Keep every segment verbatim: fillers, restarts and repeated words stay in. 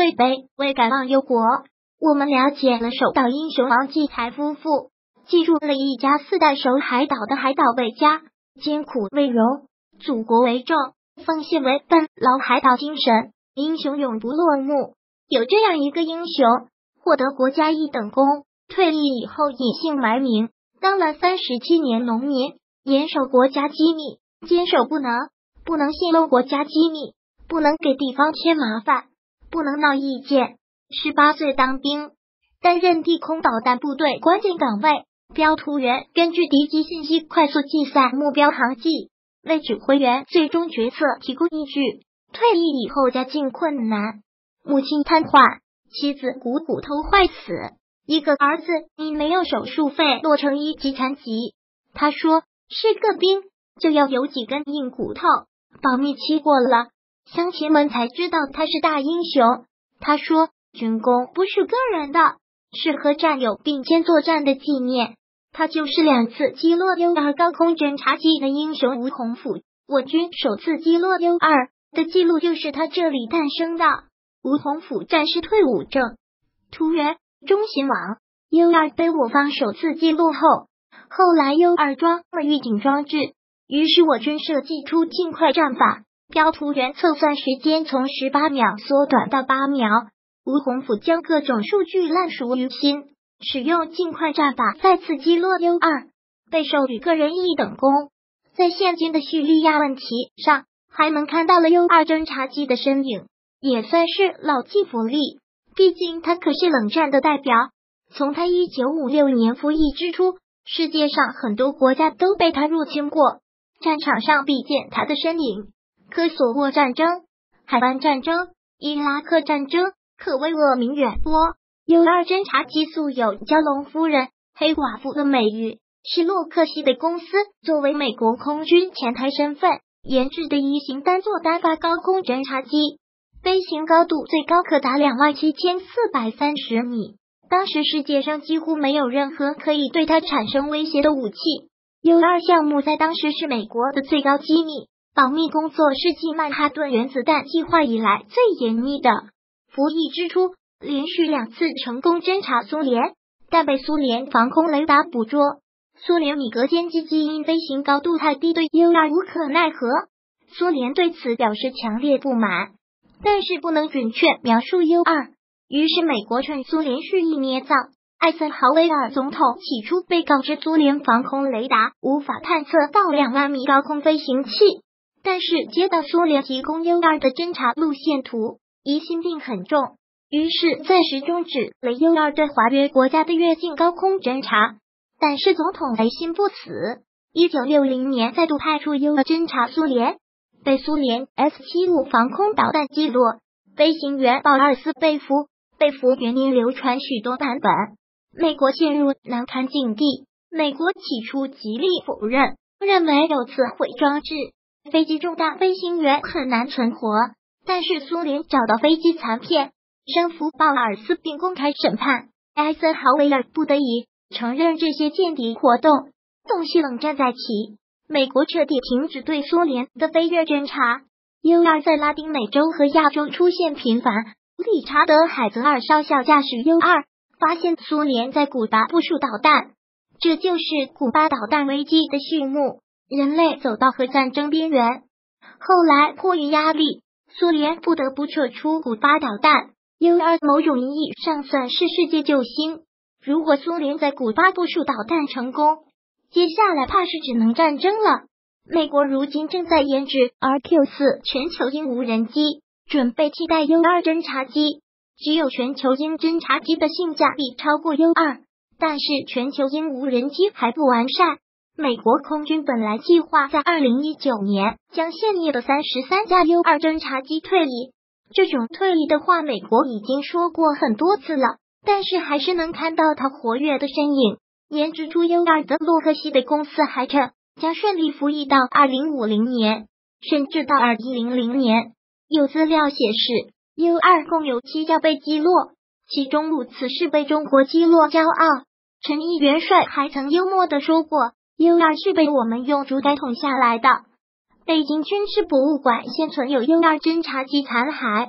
会杯，为赶往忧国。我们了解了守岛英雄王继才夫妇，记住了一家四代守海岛的海岛伟家，艰苦为荣，祖国为重，奉献为本，老海岛精神，英雄永不落幕。有这样一个英雄，获得国家一等功，退役以后隐姓埋名，当了三十七年农民，严守国家机密，坚守不能不能泄露国家机密，不能给地方添麻烦，不能闹意见。十八岁当兵，担任地空导弹部队关键岗位，标图员根据敌机信息快速计算目标航迹，为指挥员最终决策提供依据。退役以后家境困难，母亲瘫痪，妻子股骨头坏死，一个儿子因没有手术费落成一级残疾。他说是个兵就要有几根硬骨头，保密期过了，乡亲们才知道他是大英雄。他说军功不是个人的，是和战友并肩作战的纪念。他就是两次击落 U 二高空侦察机的英雄吴洪甫，我军首次击落 U 二的记录就是他这里诞生的。吴洪甫战士退伍证，图源中新网。 U 二被我方首次击落后，后来 U 二装了预警装置，于是我军设计出尽快战法，标图源测算时间从十八秒缩短到八秒。吴洪甫将各种数据烂熟于心，使用尽快战法再次击落 U 二，被授予个人一等功。在现今的叙利亚问题上，还能看到了 U 二侦察机的身影，也算是老骥伏枥。毕竟他可是冷战的代表，从他一九五六年服役之初，世界上很多国家都被他入侵过，战场上必见他的身影。科索沃战争、海湾战争、伊拉克战争可谓恶名远播。 U 二侦察机素有蛟龙夫人、黑寡妇的美誉，是洛克希德公司作为美国空军前台身份研制的一型单座单发高空侦察机，飞行高度最高可达两万七千四百三十米。当时世界上几乎没有任何可以对它产生威胁的武器。 U 二项目在当时是美国的最高机密，保密工作是继曼哈顿原子弹计划以来最严密的。服役之初，连续两次成功侦察苏联，但被苏联防空雷达捕捉。苏联米格歼击机因飞行高度太低，对 U 二无可奈何。苏联对此表示强烈不满，但是不能准确描述 U 二。于是美国趁苏联蓄意捏造，艾森豪威尔总统起初被告知苏联防空雷达无法探测到两万米高空飞行器，但是接到苏联提供 U 二的侦察路线图，疑心病很重，于是暂时终止了 U 二对华约国家的越境高空侦察。但是总统雷心不死，一九六零年再度派出 U 二侦察苏联，被苏联 S 七十五 防空导弹击落，飞行员鲍尔斯被俘。被俘原因流传许多版本，美国陷入难堪境地。美国起初极力否认，认为有此毁装置，飞机中大飞行员很难存活。但是苏联找到飞机残片，生俘鲍尔斯并公开审判，艾森豪威尔不得已承认这些间谍活动。东西冷战再起，美国彻底停止对苏联的飞越侦察。 U 二在拉丁美洲和亚洲出现频繁。理查德·海泽尔少校驾驶 U 二，发现苏联在古巴部署导弹，这就是古巴导弹危机的序幕，人类走到核战争边缘。后来迫于压力，苏联不得不撤出古巴导弹。 U 二某种意义上算是世界救星，如果苏联在古巴部署导弹成功，接下来怕是只能战争了。美国如今正在研制 R Q 四 全球鹰无人机，准备替代 U 二侦察机。只有全球鹰侦察机的性价比超过 U 二，但是全球鹰无人机还不完善。美国空军本来计划在二零一九年将现役的三十三架 U 二侦察机退役，这种退役的话美国已经说过很多次了，但是还是能看到它活跃的身影。研制出 U 二的洛克希德公司还称将顺利服役到二零五零年，甚至到二一零零年。有资料显示 U 二共有七架被击落，其中五次是被中国击落骄傲。陈毅元帅还曾幽默地说过 U 二是被我们用竹竿捅下来的。北京军事博物馆现存有 U 二侦察机残骸，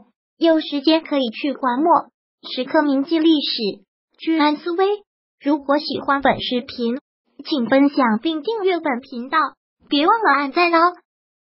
有时间可以去观摩，时刻铭记历史，居安思危。如果喜欢本视频，请分享并订阅本频道，别忘了按赞哦。